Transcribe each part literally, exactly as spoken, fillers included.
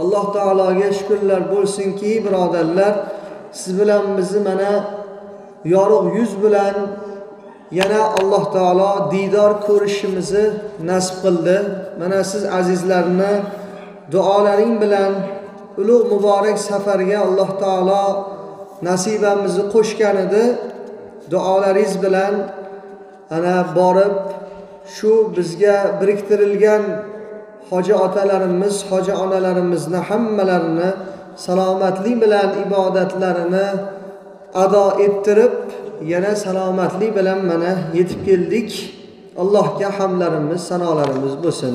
Alloh taologa shukrlar bo'lsinki, birodarlar, siz bilan bizni mana yorug' yuz bilan yana Alloh taolo diydor ko'rishimizni nasib qildi. Mana siz azizlarni duolaring bilan ulug' muborak safarga Alloh taolo nasibamizni qo'shgan edi. Duolaringiz bilan ana borib shu bizga biriktirilgan hoji otalarimiz, hoji onalarimizni hammalarini salomatlik bilan ibodatlarini ado ettirib, yana salomatlik bilan mana yetib keldik. Allohga hamdlarimiz, sanolarimiz bo'lsin.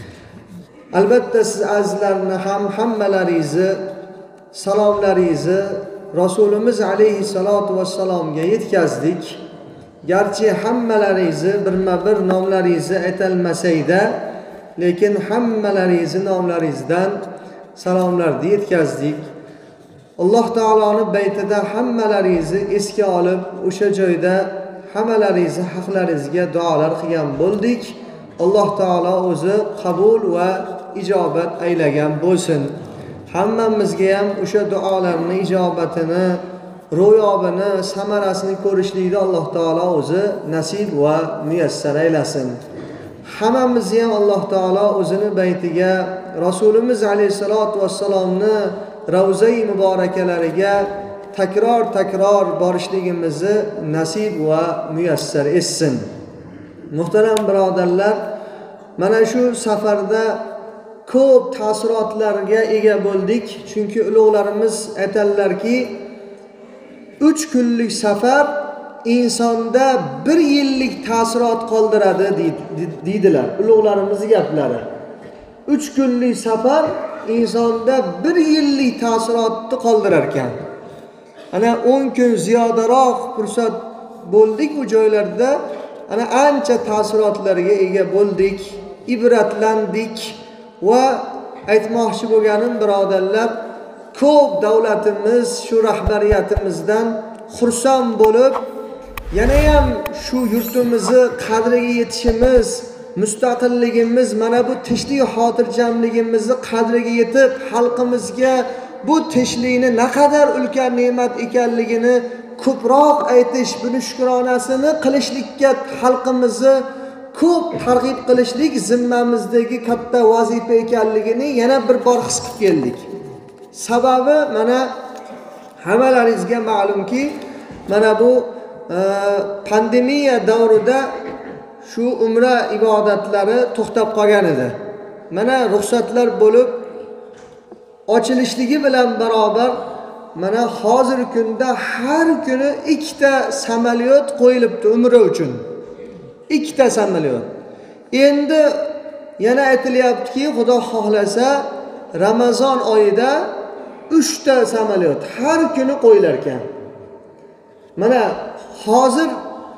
Albatta siz azizlarni ham hammalaringizni salomlaringizni Rasulimiz alayhissalatu vassalomga yetkazdik. Garchi hammalaringizni birma-bir nomlaringizni aytilmasayda, lekin hammalaringizni nomlaringizdan salomlarni yetkazdik. Alloh taoloning baytida hammalaringizni esga olib, o'sha joyda hammalaringizni haqlaringizga duolar qilgan bo'ldik. Alloh taolo o'zi qabul va ijobat aylagan bo'lsin. Hammamizga ham o'sha duolarning ijobatini, ro'yobini, samarasini ko'rishlikni Alloh taolo o'zi nasib va muyassar aylasin. Hammamizni ham Alloh taolo o'zining baytiga, Rasulimiz alayhisolatu vassalomni ravza-i muborakalariga takror-takror borishligimizni nasib va muyassar etsin. Muhtaram birodarlar, mana shu safarda ko'p ta'sirotlarga ega bo'ldik. Chunki ulug'larimiz aytadilarki, uch kunlik safar insonda bir yillik ta'sirot qoldiradi deydilar. Ulug'larimizning gaplari. uch kunlik safar insonda bir yillik ta'sirotni qoldirar ekan. Ana o'n kun ziyodaroq fursat bo'ldik u joylarda. Ana ancha ta'sirotlarga ega bo'ldik, ibratlandik va aytmoqchi bo'lganim birodarlar, ko'p davlatimiz, shu rahbariyatimizdan xursand bo'lib, yana ham shu yurtimizni qadriga yetishimiz, mustaqilligimiz, mana bu tinchlik xotirjamligimizni qadriga yetib, xalqimizga bu tinchlikni naqadar ulkan ne'mat ekanligini ko'proq aytish, buni shukronasini qilishlikka xalqimizni ko'p targ'ib qilishlik zimmamizdagi katta vazifa ekanligini yana bir bor his qilib keldik. Sababi mana hammalaringizga ma'lumki, mana bu e, pandemiya davrida shu umra ibodatlari to'xtab qolgan edi. Mana ruxsatlar bo'lib ochilishligi bilan barobar mana hozir kunda har kuni ikkita samolyot qo'yilibdi umra uchun. Ikkita samolyot. Endi yana aytilyaptiki, Xudo xohlasa Ramazon oyida uchta samolyot har kuni qo'yilar ekan. Mana hozir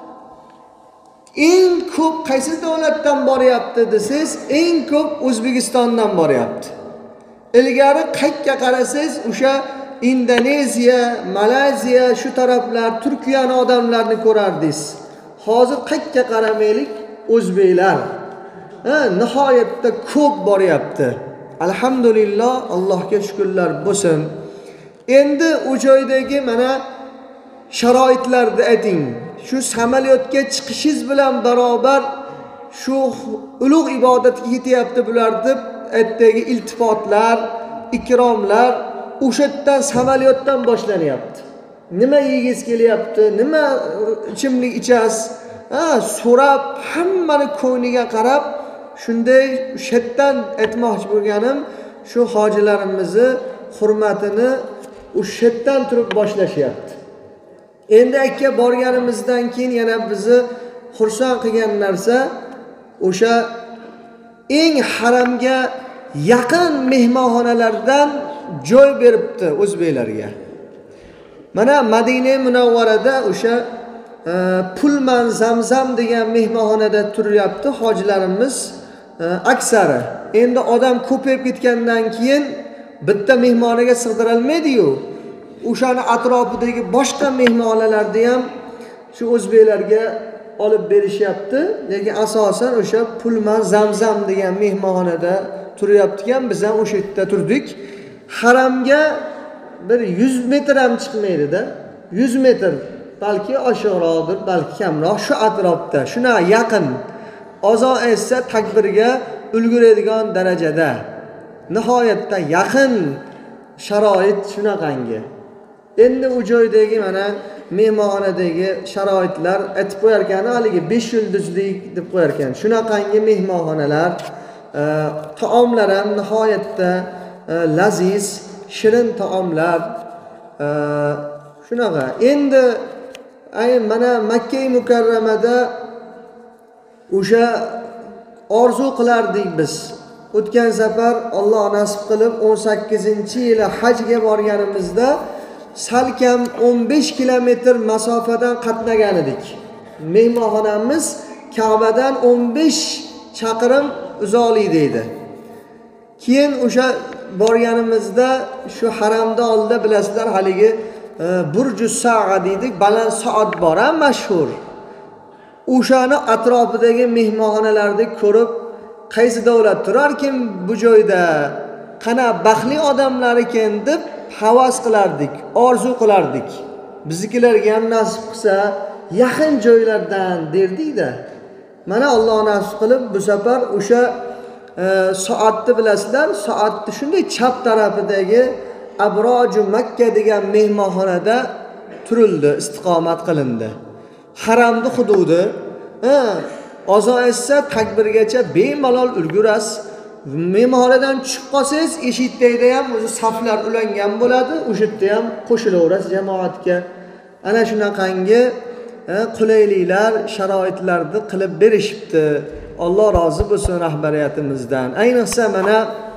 eng ko'p qaysi davlatdan boryapti desiz, eng ko'p O'zbekistondan boryapti. Ilgari qayerga qarasangiz o'sha Indoneziya, Malayziya, shu taraflar, Turkiyani odamlarni ko'rardingiz. Hozir qayerga qaramaylik, o'zbeklar ha, nihoyatda ko'p boryapti. Alhamdulillah, Allohga shukrlar bo'lsin. Endi u joydagi mana sharoitlarni ayting. Shu samolyotga chiqishingiz bilan barobar shu ulug' ibodatga yetyapti bular deb aytdagi iltifotlar, ikromlar o'sha yerdan samolyotdan boshlanyapti. Nima yeyingiz kelyapti, nima ichimlik ichasiz, ha, so'rab, hammani ko'ngliga qarab, shunday o'sha yerdan aytmoqchi bo'lganim, shu hojilarimizni hurmatini o'sha yerdan turib boshlashyapti. Endi akka borganimizdan keyin yana bizni xursand qilgan narsa o'sha eng haramga yaqin mehmonxonalardan joy beribdi o'zbeklarga. Mana Madina Munavvarada o'sha e, Pulman Zamzam degan mehmonxonada turyapti hojilarimiz e, aksari. Endi odam ko'payib ketgandan keyin bitta mehmonxonaga sig'dira olmaydi-yu. O'shani atrofidagi boshqa mehmonxonalarni ham shu o'zbeklarga olib berishyapti. Lekin asosan o'sha Pulman Zamzam degan mehmonxonada turyapti ekan, biz ham o'sha yerda turdik. Haramga bir yuz metr ham chiqmaydi-da. yuz metr, balki oshiqroqdir, balki kamroq, shu atrofda, shuna yaqin. Azon aytsa takbirga ulguradigan darajada. Nihoyatda yaqin sharoit shunaqangi. Endi u joydagi mana mehmonxonadagi sharoitlar aytib qo'yar ekan, haligi besh yulduzlik deb qo'yar ekan. Shunaqangi mehmonxonalar, e, taomlar ham nihoyatda e, laziz, shirin taomlar. E, shunaqa. Endi ay mana Makka Mukarramada o'sha orzu qilardik biz. O'tgan safar Alloh nasib qilib o'n sakkizinchi yili hajga borganimizda salkam o'n besh kilometr masofadan qatnagan edik. Mehmonxonamiz Ka'badan o'n besh chaqirim uzoqlikda edi. Keyin o'sha borganimizda shu haramda oldida bilasizlar, haligi e, Burjus Sa'a deydik, baland soat bor, ham mashhur. O'shani atrofidagi mehmonxonalarni ko'rib, qaysi davlat turarkin bu joyda, qana baxtli odamlar ekan deb havas qilardik, orzu qilardik. Biznikilarga ham nasib qilsa yaqin joylardan derdik-da. Mana Alloh nasib qilib bu safar o'sha e, soatni bilasizlar, soatni shunday chap tarafidagi Abroju Makka degan mehmonxonada turildi, istiqomat qilindi. Haramni hududi, ha, azon etsa takbirgacha bemalol ulgurasiz. Mehmonxonadan chiqib qolsangiz, eshikda ham o'zi saflar ulangan bo'ladi, o'sha yerda ham qo'shilaverasiz jamoatga. Ana shunaqangi qulayliklar, sharoitlarni qilib berishibdi. Alloh rozi bo'lsin rahbariyatimizdan. Ayniqsa mana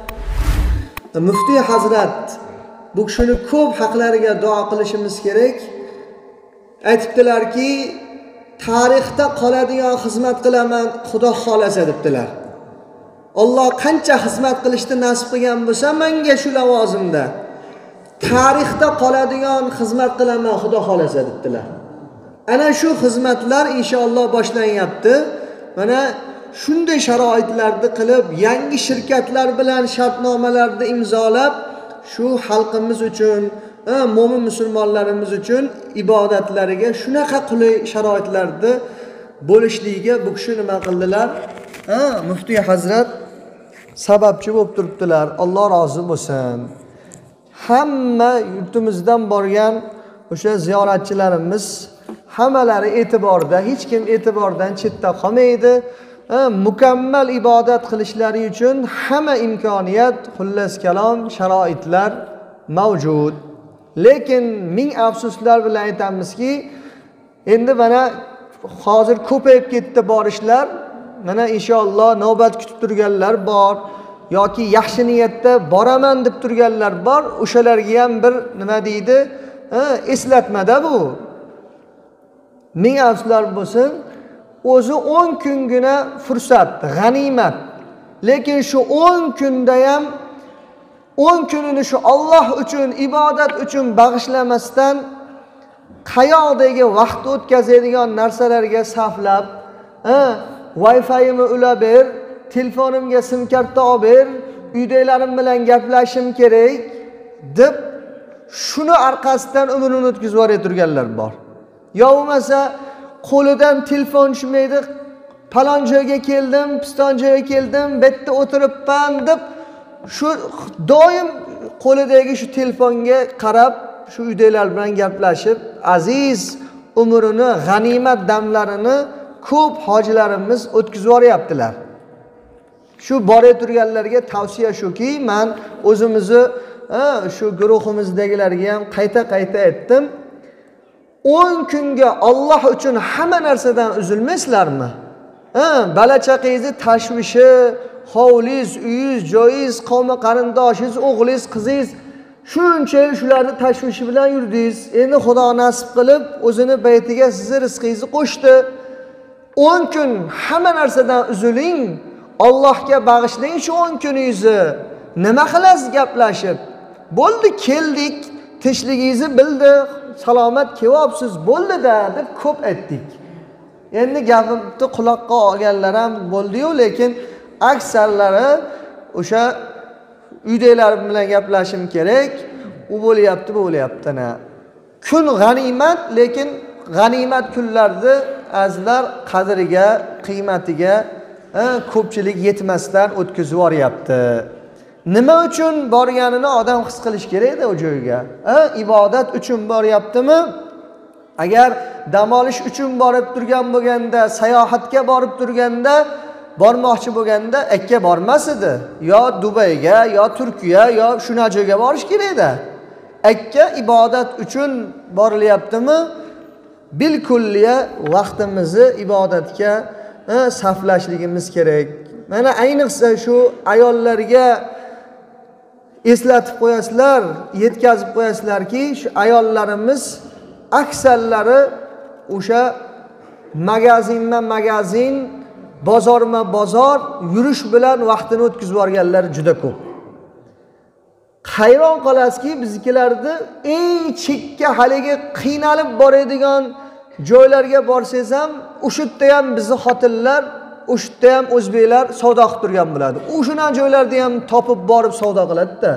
Muftiy Hazrat bu kishini ko'p haqlariga duo qilishimiz kerak. Aytibdilarki, tarixda qoladigan xizmat qilaman, Xudo xolasa debdilar. Alloh qancha xizmat qilishni nasib qilgan bo'lsa, menga shu lavozimda tarixda qoladigan xizmat qilaman, Xudo xolasa debdilar. Ana shu xizmatlar inshaalloh boshlanyapti. Mana shunday sharoitlarni qilib, yangi shirkatlar bilan shartnomalarni imzolab, shu xalqimiz uchun, mo'min musulmonlarimiz uchun ibodatlariga shunaqa qulay sharoitlarda bo'lishligiga bu kishi nima qildilar? Ha, Muftiy Hazrat sababchi bo'lib turibdilar. Alloh rozi bo'lsin. Hamma yurtimizdan borgan o'sha ziyoratchilarimiz hammalari e'tiborda, hech kim e'tibordan chetda qolmaydi. Mukammal ibodat qilishlari uchun hamma imkoniyat, xullas kalom, sharoitlar mavjud. Lekin ming afsuslar bilan aytamizki, endi mana hozir ko'payib ketdi borishlar. Mana inshaalloh navbat kutib turganlar bor yoki yaxshi niyatda boraman deb turganlar bor. O'shalarga ham bir nima deydi? Eslatmada bu. Ming afsuslar bo'lsin. O'zi o'n kungina fursat, g'animat. Lekin shu o'n kunda ham o'n kunini shu Alloh uchun, ibodat uchun bag'ishlamasdan qayoqdagi vaqt o'tkazadigan narsalarga sarflab, ha, Wi-Fi'ni ulab ber, telefonimga sim karta olib ber, uydagilarim bilan gaplashishim kerak deb shuni orqasidan umrini o'tkazib yuborayotganlar bor. Yo bo'lmasa qo'lidan telefon tushmaydi, palon joyga keldim, piston joyga keldim, bu yerda o'tiribman deb shu doim qo'lidagi shu telefonga qarab, shu uydagilar bilan gaplashib, aziz umrini, g'animat damlarini ko'p hojilarimiz o'tkazib yuboryaptilar. Shu borib turganlarga tavsiya shuki, men o'zimizni shu guruhimizdagilarga ham qayta-qayta aytdim. o'n kunga Alloh uchun hamma narsadan uzilmaysizlarmi? Ha, bala-chaqangizni tashvishi, hovliz, uyingiz, joyingiz, qavmi qarindoshingiz, o'g'lingiz, qizingiz shunchalik shularni tashvishi bilan yurdingiz. Endi Xudo nasib qilib o'zini baytiga sizni rizqingizni qo'shdi. o'n kun hamma narsadan uziling, Allohga bag'ishlang shu o'n kuningizni. Nima qilasiz gaplashib? Bo'ldi, keldik, tinchligingizni bildi, salomat kelyapsiz, bo'ldi-da deb ko'p aytdik. Endi gapimni quloqqa olganlar ham bo'ldi-yu, lekin aksarlari o'sha uydagilar bilan gaplashim kerak. U bo'lyapti, bu bo'lyapti ana. Kun g'animat, lekin g'animat kunlarni azlar qadriga, qiymatiga ko'pchilik yetmasdan o'tkazib yuboryapti. Nima uchun borganini odam his qilish kerak-da o joyga. Ibodat uchun boryaptimi? Agar dam olish uchun borib turgan bo'lganda, sayohatga borib turganda, bormoqchi bo'lganda akka bormas edi. Yo Dubayga, yo Turkiya, yo shuna joyga borish kerak-da. Akka ibodat uchun borilyaptimi? Bilkulliya vaqtimizni ibodatga sarflashligimiz kerak. Mana ayniqsa shu ayollarga eslatib qo'yasizlar, yetkazib qo'yasizlarki, shu ayollarimiz aksarlari o'sha magazinma-magazin, bozorma-bozor yurish bilan vaqtini o'tkazib yuborganlar juda ko'p. Hayron qolasizki, biznikilarda eng chekka haligi qiynalib boradigan joylarga borsangiz ham, o'sha yerda ham bizni xotinlar, o'sha yerda ham o'zbeklar savdo qilib turgan bo'ladi. O'shuna joylarda ham topib borib savdo qiladi-da.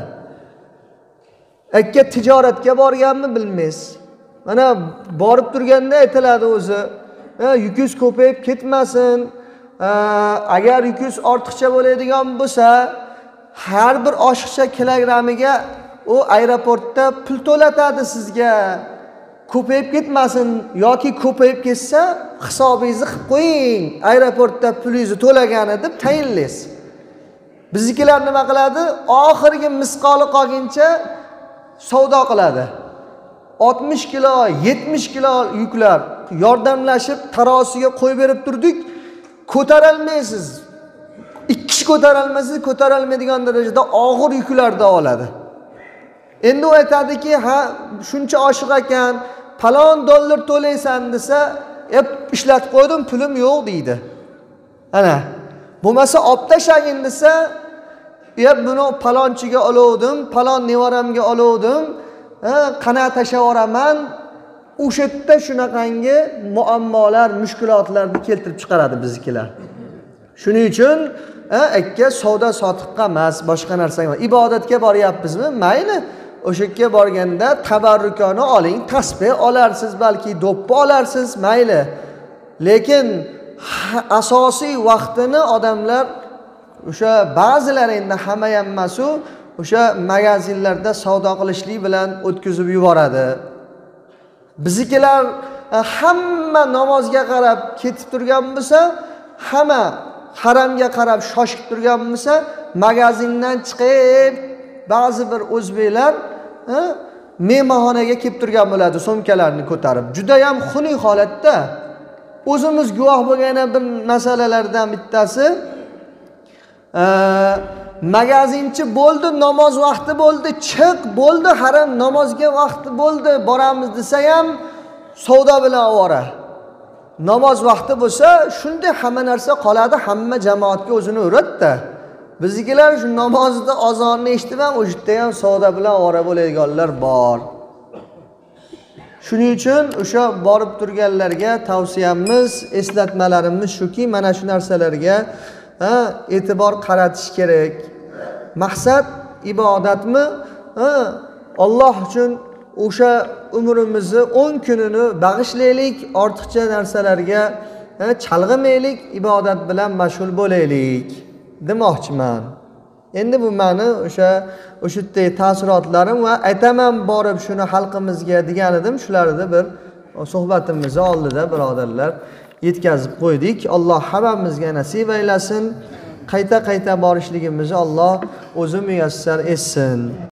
Akka tijoratga borganmi bilmaysiz. Mana borib turganda aytiladi o'zi, yukingiz ko'payib ketmasin. Agar yukingiz ortiqcha bo'ladigan bo'lsa, har bir oshiqcha kilogrammiga u aeroportda pul to'latadi sizga. Ko'payib ketmasin yoki ko'payib ketsa, hisobingizni qilib qo'ying. Aeroportda pulingizni to'laganini deb tayinlaysiz. Biznikilar nima qiladi? Oxirgi misqoli qolguncha savdo qiladi. oltmish kilo, yetmish kilo yuklar yordamlashib tarosiga qo'yib berib turdik. Ko'tarolmaysiz. ikki kishi ko'tarolmaysiz, ko'tarolmaydigan darajada og'ir yuklarda oladi. Endi u aytadiki, ha, shuncha oshiq ekan, falon dollar to'laysan desa, "Ep, ishlatib qo'ydim, pulim yo'q" deydi. Ana, bo'lmasa olib tashagin desa, "Ep, buni falonchiga oluvdim, falon nevaramga oluvdim, ha, qana tashlab yuboraman." O'sha yerda shunaqangi muammolar, mushkulotlarni keltirib chiqaradi biznikilar. Shuning uchun akka savdo sotiqqa emas, boshqa narsaga emas. Ibodatga boryapmizmi? Mayli. O'sha yerga borganda tabarrukoni oling, tasbih olarsiz, balki do'ppi olarsiz, mayli. Lekin asosiy vaqtini odamlar o'sha ba'zilar, endi hamma ham emas, o'sha magazinlarda savdo qilishlik bilan o'tkazib yuboradi. Biznikilar hamma namozga qarab ketib turgan bo'lsa, hamma haramga qarab shoshib turgan bo'lsa, magazindan chiqib ba'zi bir o'zbeklar mehmonxonaga kelib turgan bo'ladi, so'mkalarini ko'tarib. Juda ham xunuk holatda. O'zimiz guvoh bo'lgan bir masalalardan bittasi, magazinchi bo'ldi, namoz vaqti bo'ldi, chiq bo'ldi, haram namozga vaqti bo'ldi, boramiz desa ham savdo bilan ovora. Namoz vaqti bo'lsa, shunday hamma narsa qoladi, hamma jamoatga o'zini o'rgatdi. Biznikilar shu namozda azonni eshitib ham o'sha yerda ham savdo bilan ovora bo'ladiganlar bor. Shuning uchun o'sha borib turganlarga tavsiyamiz, eslatmalarimiz shuki, mana shu narsalarga ha, e'tibor qaratish kerak. Maqsad ibodatmi? Ha, Alloh uchun o'sha umrimizni o'n kunini bag'ishlaylik, ortiqcha narsalarga chalg'imaylik, ibodat bilan mashg'ul bo'laylik demoqchiman. Endi bu meni o'sha o'sha yerdagi ta'sirotlarim va aytaman borib shuni xalqimizga degan edim. Shularni bir suhbatimizni oldida birodarlar yetkazib qo'ydik. Alloh hammamizga nasib aylasin. Qayta-qayta borishligimizni Alloh o'zi muyassar etsin.